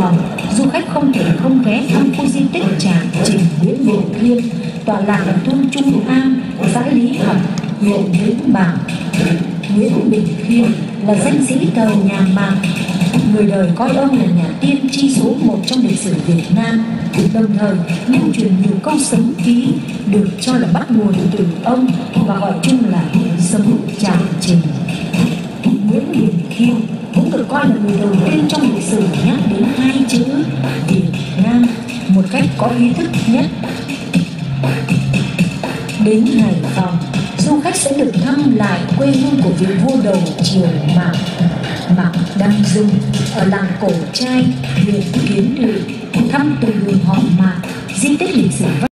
Phòng, du khách không thể không ghé thăm khu di tích Tràng Trình Nguyễn Bình Khiêm, tọa lạc ở thôn Trung An, xã Lý Học, huyện Vĩnh Bảo. Nguyễn Bình Khiêm là danh sĩ thời nhà Mạc, người đời coi ông là nhà tiên tri số 1 trong lịch sử Việt Nam, đồng thời lưu truyền nhiều câu sấm ký được cho là bắt nguồn từ ông và gọi chung là sấm Tràng Trình. Nguyễn Bình Khiêm cũng được coi là người đầu tiên trong lịch sử nhắc đến hai chữ Việt Nam một cách có ý thức nhất. Đến Hải Phòng, du khách sẽ được thăm lại quê hương của vị vua đầu triều Mạc, Mạc Đăng Dung ở làng Cổ Trai, huyện Kiến Thụy, thăm từ đường họ Mạc, di tích lịch sử